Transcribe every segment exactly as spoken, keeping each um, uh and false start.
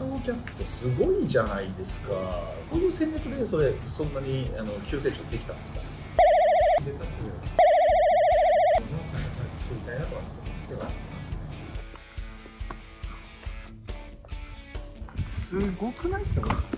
オキャットすごいじゃないですか。こういう戦略でそれそんなにあの急成長できたんですか？出たすぐ作りたいなとはではすごくないですか？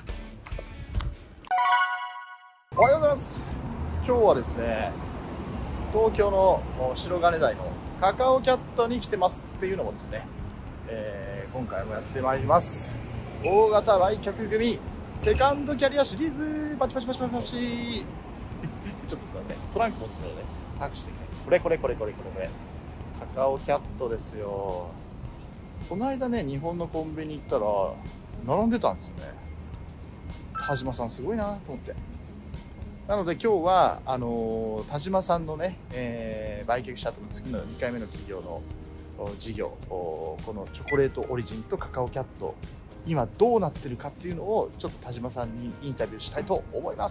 おはようございます。今日はですね、東京の白金台のカカオキャットに来てますっていうのもですね、えー、今回もやってまいります。大型売却組セカンドキャリアシリーズパチパチパチパチパチちょっとすいません、トランク持ってたので拍手できない。これこれこれこれこれこれカカオキャットですよ。この間ね、日本のコンビニ行ったら並んでたんですよね。田島さんすごいなと思って。なので今日はあのー、田島さんのね、えー、売却した後の次のにかいめの企業の事業、このチョコレートオリジンとカカオキャット今どうなってるかっていうのをちょっと田島さんにインタビューしたいと思います。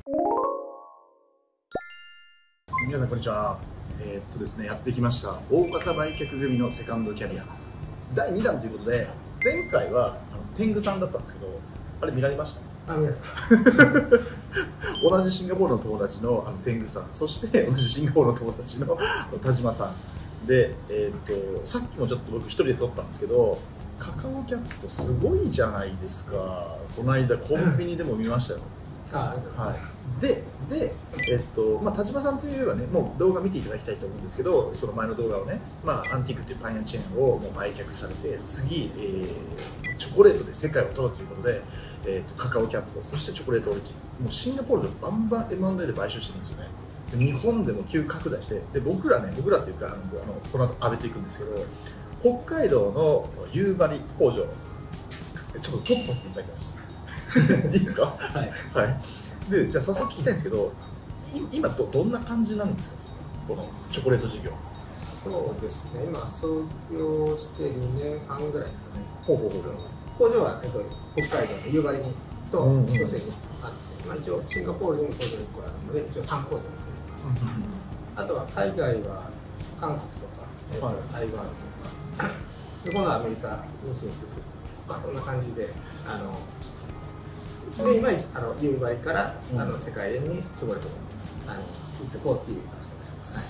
皆さんこんにちは。えー、っとですねやってきました大型売却組のセカンドキャリアだいにだんということで、前回はあの天狗さんだったんですけど、あれ見られました？あ、見ました同じシンガポールの友達のあの天狗さん、そして同じシンガポールの友達の田島さんで、えー、っとさっきもちょっと僕一人で撮ったんですけど、カカオキャットすごいじゃないですか。この間コンビニでも見ましたよ。ああ、はい、でで、えっとまあ、田島さんといえばね、もう動画見ていただきたいと思うんですけど、その前の動画をね、まあ、アンティークっていうパン屋チェーンをもう売却されて、次、えー、チョコレートで世界を取るということで、えー、とカカオキャット、そしてチョコレートオリジン、もうシンガポールでバンバン エムアンドエー で買収してるんですよね。で日本でも急拡大して、で僕らね、僕らっていうか、あのあのこの後阿部と行くんですけど、北海道の夕張工場、ちょっと撮させていただきます。いいですか？はい、はい、でじゃあ早速聞きたいんですけど、今 ど, どんな感じなんですか、このチョコレート事業。 そうですね、今創業してにねんはんぐらいですかね。 ほうほうほう。 工場は、えっと、北海道の夕張にと千歳にあって、まあ、一応シンガポールにも工場いっこあるので、一応さん工場ですね。あとは海外は韓国とか、えっと、台湾とか、で今度はアメリカに進出する、まあ、そんな感じで、あので今あの夕張から、うん、あの世界にチョコレートをあの売っていこうっていう話です。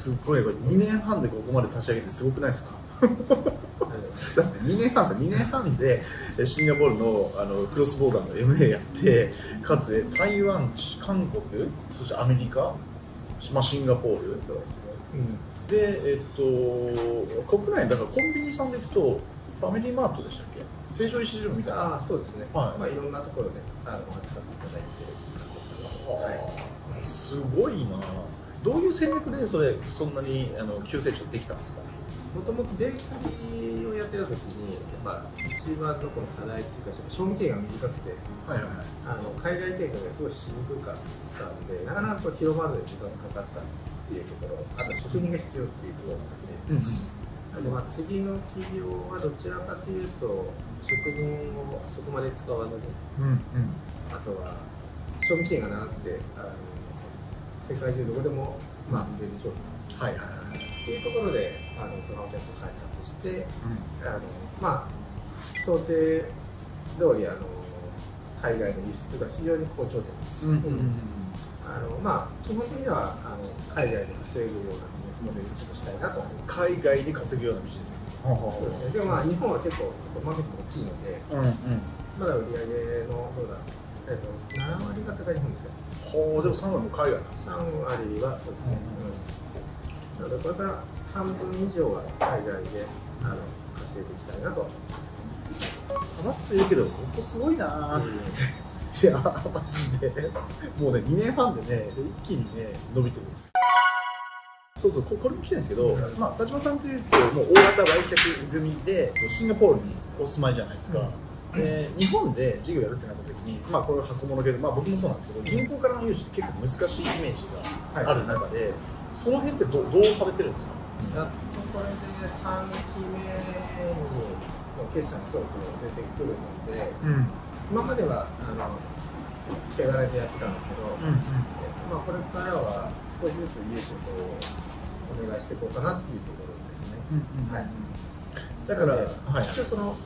すごい、これにねんはんでここまで立ち上げてすごくないですか？だってにねんはんですよ。にねんはんでシンガポール の, あのクロスボーダーの エムエー やって、かつ台湾、韓国、そしてアメリカ、まあ、シンガポール、そうですね、うん、で、えっと、国内だからコンビニさんで行くとファミリーマートでしたっけ、成城石井みたいな。 あ、そうですね、はい、まあ、いろんなところであの扱っていただいてる感じです。 すごいな。どういう戦略でそれそんなにあの急成長できたんですか？ もともとベーカリーをやってた時に、やっぱ一番のこの課題っていうか、賞味期限が短くて、はいはい、あの海外展開がすごいしにくかったんで、なかなかこう広まるのに時間がかかったっていうところ、あと職人が必要っていうところがあって、うんうん、でまあ次の企業はどちらかというと、職人をそこまで使わずに、うんうん、あとは賞味期限が長くて、あの世界中どこでも、まあ、売れる商品、はいはいはい、っていうところであのカカオキャットを開発して、うん、あのまあ想定通りあの海外の輸出が非常に好調点です。あのまあ基本的にはあの海外で稼ぐようなビジネスモデルにちょっとしたいなと思います。 海外で稼ぐようなビジネスモデル。 そうですね。でもまあ日本は結構マーケットも大きいので、うんうん、まだ売り上げのどうだえっとななわりが高い日本ですよ。 ほう、でもさんわりも海外なんですね。 さんわりはそうですね。うん、なのでこれから半分以上は海外であの稼いでいきたいなと。 さらっと言うけど本当すごいな。いやマジでもうねにねんはんでね一気にね伸びてる。そうそう、これも聞きたいんですけど、まあ、田島さんというともう大型売却組でシンガポールにお住まいじゃないですか。うん、で日本で事業やるってなった時に、まあ、これは箱物系で、まあ、僕もそうなんですけど、銀行からの融資って結構難しいイメージがある中で、はい、その辺って ど, どうされてるんですか？ やっとこれでさんきめに決算がそろそろ出てくるので、うん、今まではあの手柄でやってたんですけど、うんうん、まあ、これからは少しずつ融資をお願いしていこうかなっていうところですね。だから、はい、一応その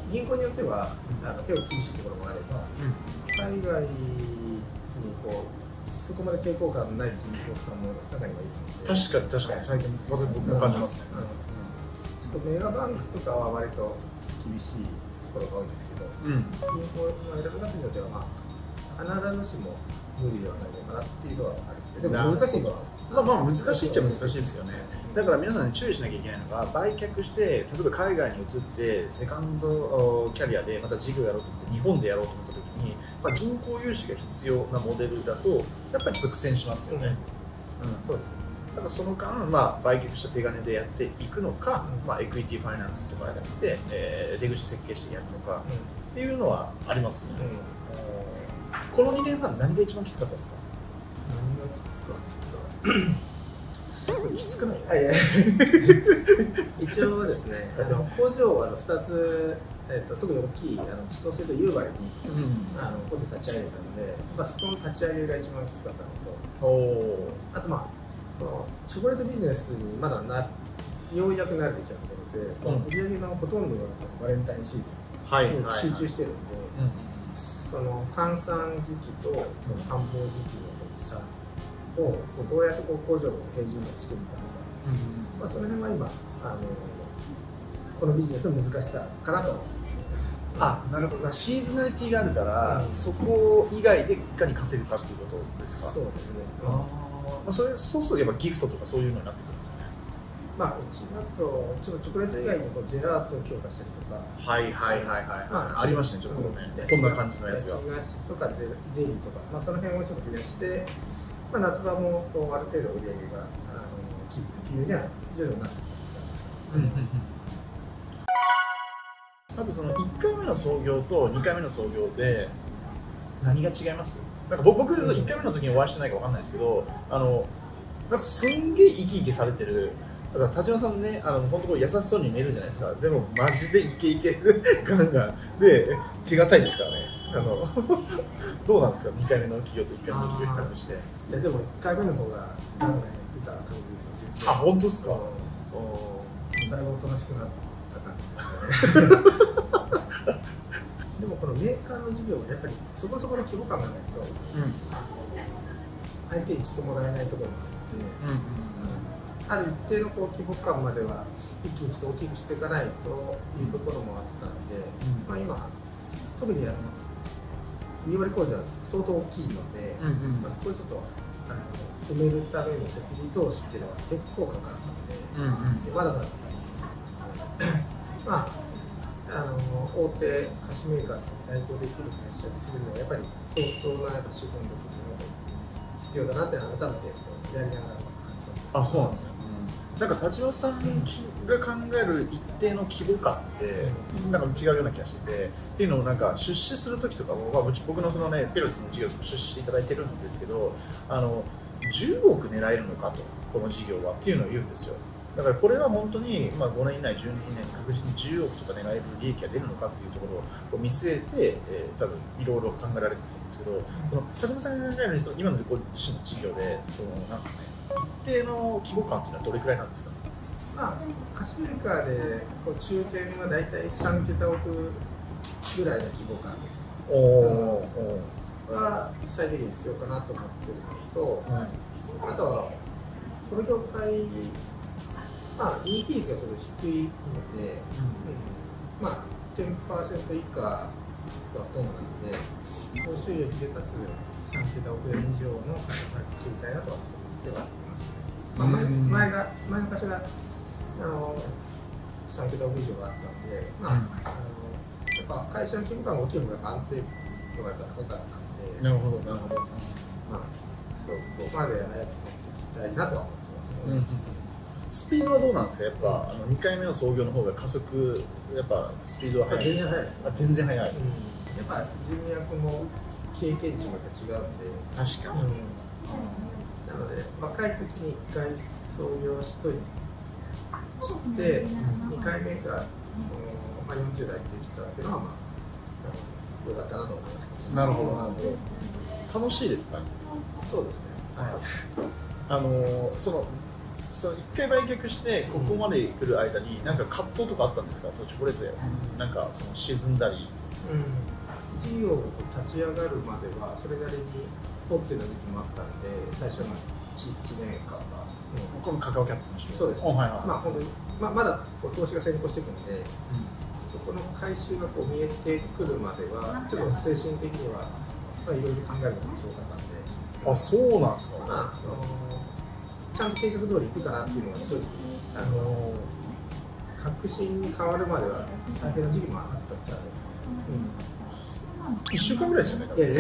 銀行によってはあの結構厳しいところもあれば、海外にこうそこまで抵抗感のない銀行さんも中にはいるので、 確かに確かに最近僕も感じますね。 ちょっとメガバンクとかは割と厳しいところが多いんですけど、うん、銀行の選び方によっては、まあ、必ずしも無理ではないのかなっていうのはあるんですけど、でも難しいのはまあまあ難しいっちゃ難しいですよね。だから皆さん、ね、注意しなきゃいけないのが、売却して例えば海外に移ってセカンドキャリアでまた事業やろうと思って日本でやろうと思った時に、まあ、銀行融資が必要なモデルだとやっぱりちょっと苦戦しますよね。うん、そうです。だからその間、まあ、売却した手金でやっていくのか、うん、まあ、エクイティファイナンスとかやって、えー、出口設計してやるのか、うん、っていうのはありますよね。うん、このにねんはん何が一番きつかったですか？ 何がきつかったきつくない？ 一応ですね、あの工場はふたつ、えー、と特に大きいあの千歳と夕張に、うん、あの工場立ち上げたので、まあ、そこの立ち上げが一番きつかったのと、おあと、まあ、このチョコレートビジネスにまだなようやく慣れてきたところで、うん、売り上げのほとんどがバレンタインシーズンに集中してるんで、その換算時期と繁忙時期の差をどうやってこう工場を平準化していくかとか、うん、まあ、その辺は今あのこのビジネスの難しさかなと。 あ、なるほど。シーズナリティがあるから、うん、そこ以外でいかに稼ぐかっていうことですか？ そうですね。 あ、まあ、それそうするとやっぱギフトとかそういうのになってくるんですよね。 まあ、うちだとちょっとチョコレート以外にこうジェラートを強化したりとか、 はいはいはいはい、まあ、ありましたね、ちょっとね、こんな感じのやつが。 焼き菓子とかゼゼリーとか、まあ、その辺をちょっと増やして、まあ、夏場もこうある程度売り上げがあのキープっていうには徐々になってきたんです。 あとそのいっかいめの創業とにかいめの創業で何が違います？なんか僕いっかいめの時にお会いしてないかわかんないですけど、あのなんかすんげえ生き生きされてる。だから田島さんね、あの本当こう優しそうに見えるじゃないですか。でもマジでイケイケガンガンで手堅いですからね。あのどうなんですか？にかいめの企業といっかいめの企業比較して。 いやでもいっかいめの方がガンガンやってた感じですよね。 あ、本当ですか？ だいぶおとなしくなった感じですね。でもこのメーカーの事業はやっぱりそこそこの規模感がないと、うん、相手にしてもらえないところがあって、うん、ある一定のこう規模感までは一気にして大きくしていかないというところもあったので、うん、まあ、今特にあのに割工場は相当大きいので、うんうん、まあ、そこをちょっとあの埋めるための設備投資っていうのは結構かかるので、うんうん、まだまだまああの大手菓子メーカーさんに対抗できる会社にするのはやっぱり相当なやっぱ資本力が必要だなって改めてやりながら感じます。 あ、そうなんですね。うん、なんか田島さんが考える一定の規模感ってなんか違うような気がしてて、っていうのをなんか出資する時とかも、まあ、僕のそのねペロスの事業に出資していただいてるんですけど、あのじゅうおく狙えるのかと、この事業はっていうのを言うんですよ。だからこれは本当にまあごねん以内、じゅうねん以内に確実にじゅうおくとか狙える利益が出るのかっていうところを見据えて、えー、多分いろいろ考えられてると思うんですけど、その田島さんが考えるその今のご自身の事業でそのなんですかね、一定の規模感っていうのはどれくらいなんですか？ まあ、菓子メーカーでこう中堅は大体さんけた億ぐらいの規模感は最低限必要かなと思ってるのと、はい、あとはこの業界、まあ、イーピー 率がちょっと低いので、うんうん、まあ じゅっパーセント 以下がほとんどなので、高収益でかつさんけた億円以上の会社を作りたいなとは思ってはまあ、前, 前が前の会社があのさんけた億以上があったので、まあ、うん、あのやっぱ会社の規模感が大きい方が安定度がやっぱ高かったので、 なるほどなるほど、 まあ、そこまで早く持っていきたいなとは思ってますね。うん、 スピードはどうなんですか？やっぱあのにかいめの創業の方が加速、やっぱスピードは速い。 全然速い。 あ、全然速い。うん、 やっぱ人脈も経験値も違うんで。 確かに。うん、 なので若い時にいっかい創業しといて、して、うん、にかいめが、まあ、よんじゅう代でできたっていうのはまあ良かったなと思います。 なるほどなるほど。楽しいですか？ そうですね。 はい。あのそのそのいっかい売却してここまで来る間に何か葛藤とかあったんですか、そのチョコレートでなんかその沈んだり。 うん、事業立ち上がるまではそれなりにポッての時期もあったんで、最初のいちねんかんが、 うん、このカカオキャップの仕事、そうです、ね、 はいはい、 まあ本当に、ままだこう投資が先行していくんで、うん、そこの回収がこう見えてくるまではちょっと精神的には、まあ、いろいろ考えることもすごかったんで。 あ、そうなんですか。 まあ、あのちゃんと計画通りいくかなっていうのは正直あの確信に変わるまでは大変な時期もあったっちゃう、 うん、いっしゅうかんぐらいですよね。いやいや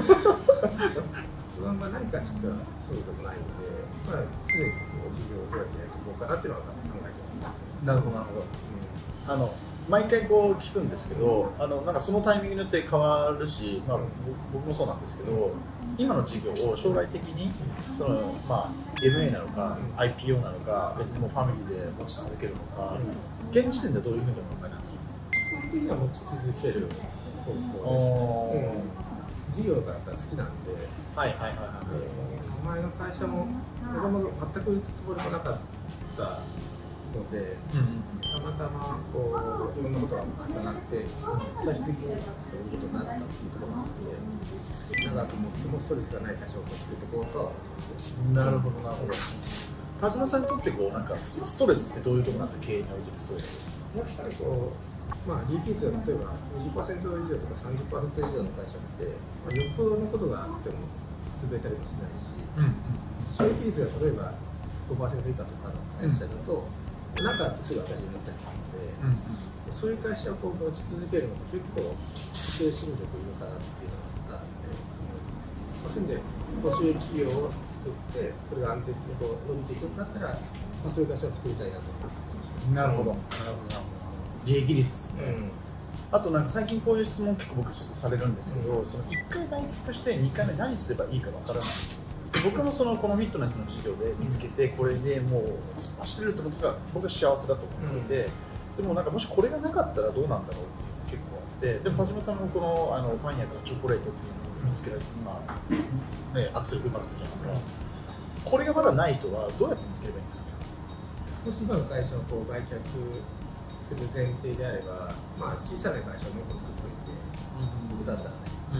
不安が何かちょっとそうでもないので、まあ、常にこう事業をどうやってやっていこうかなっていうのは考えてます。 なるほどなるほど、うん、あの毎回こう聞くんですけど、あのなんかそのタイミングによって変わるし、まあ、僕もそうなんですけど、今の事業を将来的にその、まあ、エムエー なのか アイピーオー なのか、別にもうファミリーで持ち続けるのか、現時点でどういうふうにお考えなんですか。 基本的には持ち続ける方向ですね。事業がやっぱり好きなんで、 はいはいはいはい。 前の会社ももともと全く打つつもりもなかったので、うん、たまたまこういろんなことが重なって最終的にちょっと売ることになったっていうところなので、長く持ってもストレスがない会社を作っていこうとは。 なるほどなるほど。田島さんにとってこうなんかストレスってどういうところなんですか、経営においてのストレス。 やっぱりこう、まあ、利益率が例えば にじゅっパーセント 以上とか さんじゅっパーセント 以上の会社って、まあ、よっぽどのことがあっても潰れたりもしないし、うん、収益率が例えば ごパーセント 以下とかの会社だと、うん、なんかすぐ赤字になったりするので、うん、そういう会社をこう持ち続けるのが結構精神力いるのかなっていうのがあって、そういう意味で高収益企業を作ってそれが安定的にこう伸びていくんだったら、まあ、そういう会社を作りたいなと思ってます。 なるほど、なるほど。利益率ですね、うん、あとなんか最近こういう質問結構僕されるんですけど、うん、そのいっかい売却してにかいめ何すればいいかわからない。僕もそのこのフィットネスの事業で見つけてこれでもう突っ走れるってことが僕は幸せだと思っていて、うん、でもなんかもしこれがなかったらどうなんだろうっていうのが結構あって、でも田島さんもこのあのパン屋からチョコレートっていうのを見つけられて今、ね、アクセル踏まれてるじゃないですか。これがまだない人はどうやって見つければいいんですかね。 もし今の会社をこう売却する前提であれば、まあ、小さな会社をもう一個作っておいて、うん、だったらね、うん、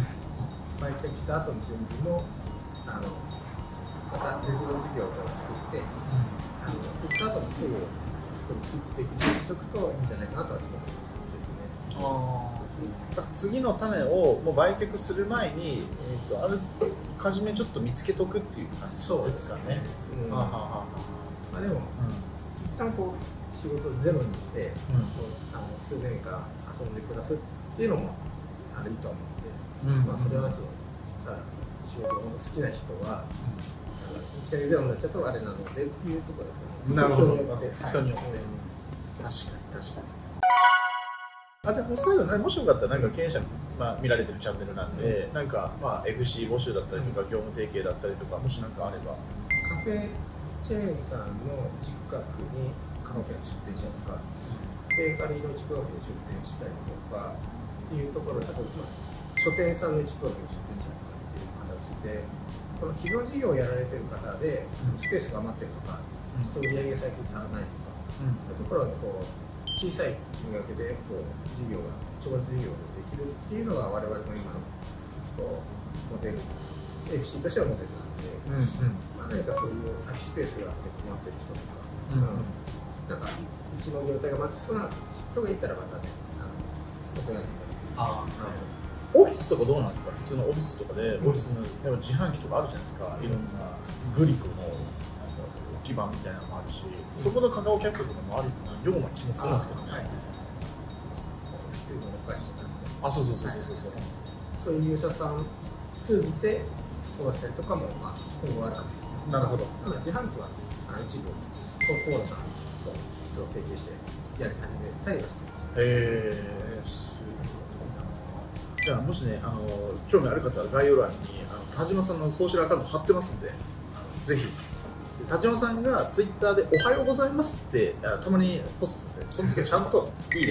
売却した後の準備もあのまた別の事業を作って、うん、あの売った後もすぐそこにスイッチ的にしておくといいんじゃないかなとは思いますけどね。あだから次の種をもう売却する前に、えー、とあるかじめちょっと見つけとくっていう感じですかね。 まあでも、うん、一旦こう仕事をゼロにして、うん、あの数年間遊んで暮らすっていうのもあるいいと思うので、うん、まあそれはちょっと仕事が好きな人は、うん、いきなりゼロになっちゃうとあれなのでっていうところですかね。 なるほど。人によって、人によって、はい、確かに確かに。あ、じゃあもう最後にもしよかったらなんか経営者、まあ、見られてるチャンネルなんで、うん、なんか、まあ、エフシー 募集だったりとか、業務提携だったりとか、もしなんかあれば。 カフェチェーンさんの近くにカフェを出店したとか、ベーカリーの近くに出店したりとかっていうところだと、まあ、書店さんの近くに出店したりとかっていう形で、この既存事業をやられてる方で、スペースが余ってるとか、ちょっと売り上げ最近足らないとか、うん、そういうところにこう小さい金額でこう事業が、チョコレート事業ができるっていうのが我々の今のこうモデル、エフシー としてはモデルなんで、うんうん、まあ、何かそういう空きスペースが困ってる人とか、うんうん、なんかうちの業態が待ちそうな人がいたらまたね、あのお問い合わせいただいて。あ、はい、 オフィスとかどうなんですか。普通のオフィスとかで、オフィスの自販機とかあるじゃないですか。いろんなグリコの基盤みたいなのもあるし、うん、そこのカカオキャップとかもあるような気もするんですけどね。はい、 オフィスのお菓子とかですね。 あ、そうそうそうそうそう。そういう入社さん通じておろしたりとかも、まあ、今後はなるほど。 自販機は一部コーラさんと提携してやり始めたりはしてます。 へえー、すごいな。じゃあもしね、あの興味ある方は概要欄にあの田島さんのソーシャルアカウント貼ってますんで、ぜひ。田島さんがツイッターで「おはようございます」ってたまにポストさせて、その時はちゃんと「いいね」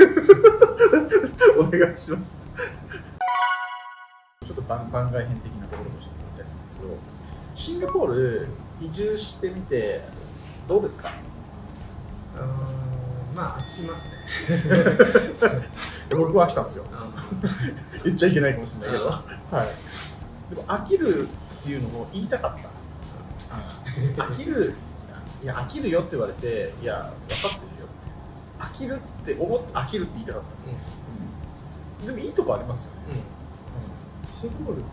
お願いします。ちょっと番番外編的なところもちょっと言いたいんですけど、シンガポール移住してみてどうですか？ うーん、まあ飽きますね。 僕は飽きたんですよ。言っちゃいけないかもしれないけど、はい、でも飽きるっていうのも言いたかった。飽きる、いや飽きるよって言われて、いや分かってるよ、飽きるって思って飽きるって言いたかった、うんうん、でもいいとこありますよね、うんうん、 シンガポールって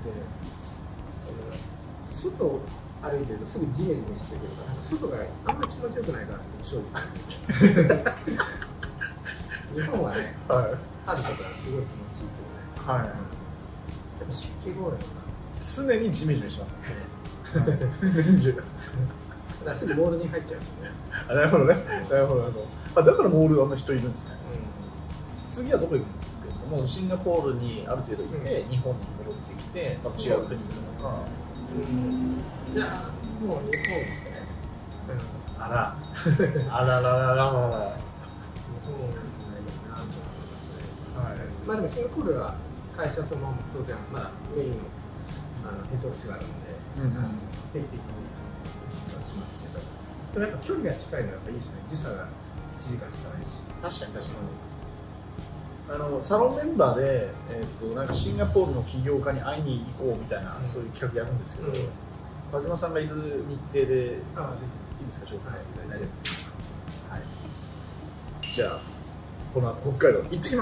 外歩いてるとすぐジメジメしてくるから、外があんまり気持ちよくないから正直日本はね、はい、春とかすごい気持ちいいけどね、はい、でも湿気が多いのか常にジメジメしますね、 だからすぐモールに入っちゃうんですね。 あ、なるほどね、なるほどなるほど。あ、だからモールあんな人いるんですね、うん、次はどこ行くんですか？もうシンガポールにある程度いて、うん、日本に戻ってきて、まあ、違う国に行くのか、 うん、じゃあもう日本ですね、 うん、あらあらららららら日本ないなと思いますね、はい、まあでもシンガポールは会社その当然、まあ、メインのあのヘッドオフィスがあるので、うんうん、定期的に気がしますけど、でもやっぱ距離が近いのはやっぱいいですね。時差がいちじかんしかないし。 確かに確かに。あのサロンメンバーで、えー、となんかシンガポールの起業家に会いに行こうみたいな、うん、そういう企画やるんですけど、うん、田島さんがいる日程で、ああぜひいいですか、調査、はい、大丈夫です。はい。じゃあこの後北海道行ってきます。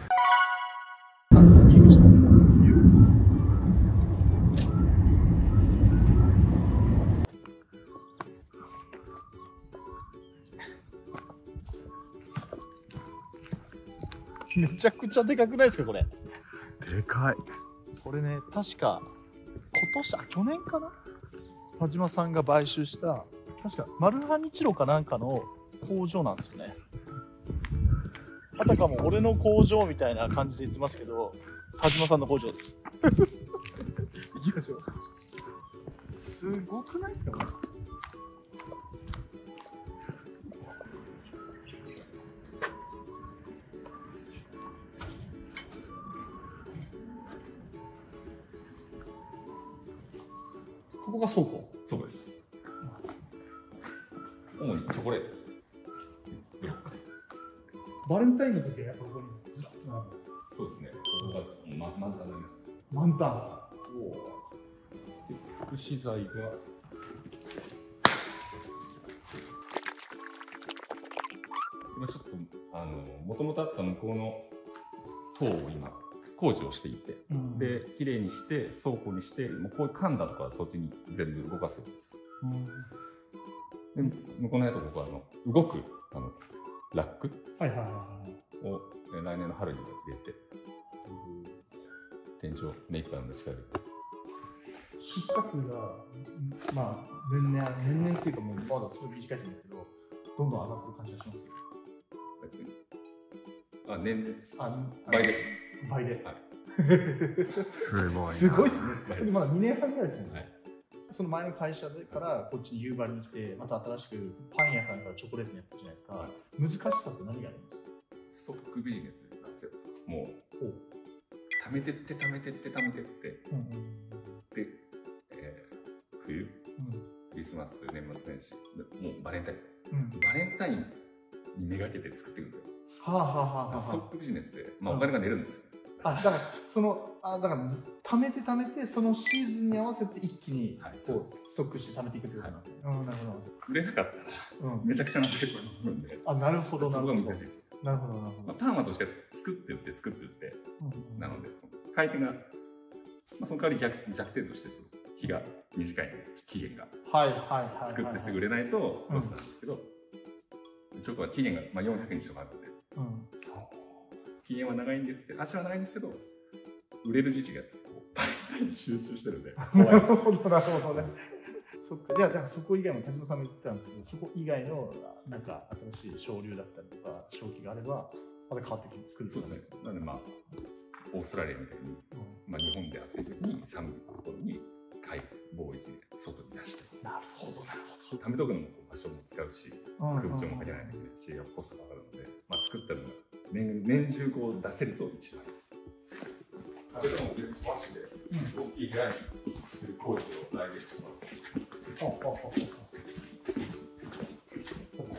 めちゃくちゃでかくないですかこれ。 でかい。 これね、確か今年、あ、去年かな、田島さんが買収した確かマルハニチロかなんかの工場なんですよね。あたかも俺の工場みたいな感じで言ってますけど、田島さんの工場です行きましょう。すごくないですかこれ。ここが倉庫。 そうです。主にチョコレートです。 バレンタインの時はやっぱここにずらっと並ぶんです。 そうですね。ここが満タンになります。 満タン。 おで、副資材が今ちょっとあの元々あった向こうの塔を今工事をしていて、うん、で綺麗にして倉庫にして、もうこういう管だとかそっちに全部動かせるんです。うん、で向こうのやつここはあの動くあのラックを来年の春に入れて、天井目いっぱいの使える。 出荷数がまあ年々年々っていうかもうまだすごい短いんですけど、どんどん上がってる感じがします。 あ、年々あ倍です。 倍で。 はい、 すごい。すごいですね。まだにねんはんぐらいですよね。はい、その前の会社でからこっちに夕張に来て、また新しくパン屋さんからチョコレートやったじゃないですか。はい、難しさって何がありますか？ ストックビジネスなんですよ。もう貯めてって貯めてって貯めてって、うんうん、で、えー、冬、うん、クリスマス、年末年始、もうバレンタイン、うん、バレンタインにめがけて作っていくんですよ。はあはあはあはあ。ストックビジネスで、まあ、お金が出るんですよ。 あ、だからそのあだから貯めて貯めてそのシーズンに合わせて一気にこうストックして貯めていくってことなんですね。はい、うん、なるほど。 売れなかったら、うん、めちゃくちゃな成功になるんで。 あ、なるほどなるほど。 そこが難しいです。 なるほどなるほど。 まあ、パーマとして作って売って作って売って、うんうん、なので買い手が、まあ、その代わり 弱, 弱点として日が短いんで期限が、はいはいはい、作ってすぐ売れないとロスなんですけど、うん、チョコは期限が、まあ、よんひゃくにちとかあるので、うん、期限は長いんですけど、足は長いんですけど、売れる時期がバレンタインに集中してるんで怖い。なるほどなるほどね。そっか。じゃあ、じゃあそこ以外も田島さんも言ってたんですけど、そこ以外のなんか新しい潮流だったりとか商機があればまた変わってくる。 そうですね。なのでまあオーストラリアみたいに、うん、まあ日本で暑い時に寒いところに海貿易で外に出して。 なるほどなるほど。 貯めとくのも場所も使うし、空調もかけないといけないし、コストが上がるので、まあ作ったのが年年中こう出せると一番です。あれでもマジで大きい部屋にする工事を来月します。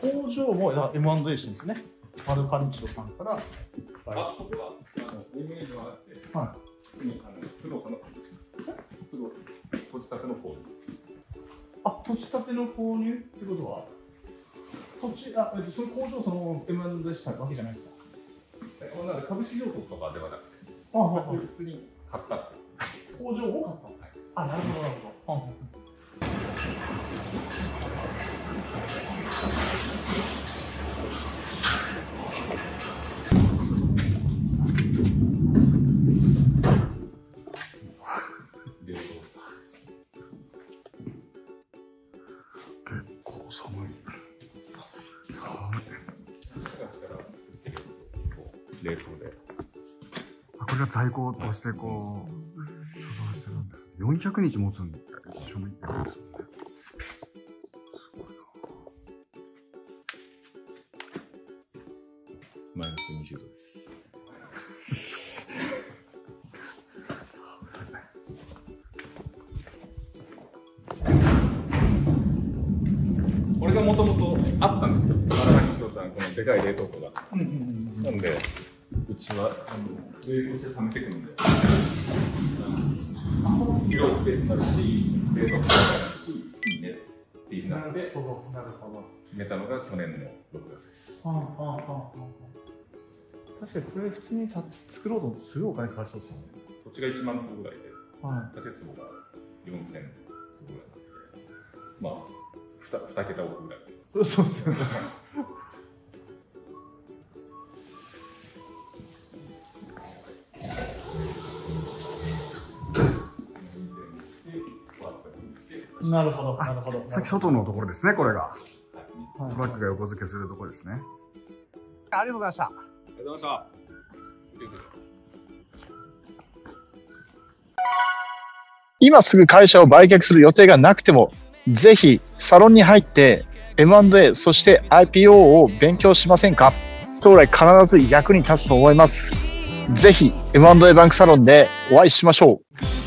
工場も エムアンドエー してるんですね。マルカニチロさんから。 あ、そこは、あの、イメージはあって、はい。普通に、あの、不動産の、不動土地建ての購入。 あ、土地建ての購入ってことは、土地、あ、その工場その エムアンドエー したわけじゃないですか。 え、なんで株式譲渡とかではなくて、 あ、はい、 普通に買ったって。 工場を買った。はい、あ、なるほど、なるほど。 結構寒い。 冷凍で。 あ、これが在庫としてこう所蔵してるんです。よんひゃくにち持つんですよね。すごいな。 マイナスにじゅうどです。これがもともとあったんですよ。マラカニチロさん、このでかい冷凍庫が。なんで、うちはあの冷凍して貯めてくるんで、広いスペースになるし、冷凍庫になるし、いいねっていうなって、決めたのが去年のろくがつです。 確かにこれ普通に作ろうと思ってすごいお金かかりそうですよね。 土地がいちまんつぼぐらいで、建坪がよんせんつぼぐらいなんで、まあ、に桁億ぐらい。 そうそうですよね。なるほど、なるほど。 さっき外のところですね、これが。トラックが横付けするところですね。 ありがとうございました。 ありがとうございました。 今すぐ会社を売却する予定がなくても、ぜひサロンに入って エムアンドエー そして アイピーオー を勉強しませんか？将来必ず役に立つと思います。ぜひ エムアンドエー バンクサロンでお会いしましょう。